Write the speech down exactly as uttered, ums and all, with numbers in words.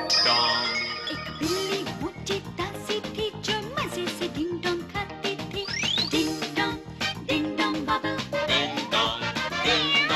Dong. एक बिल्ली मोटी ताजी थी जो मजे से डिंग डोंग खाती थी। Ding dong, ding dong bubble, ding dong, डिंग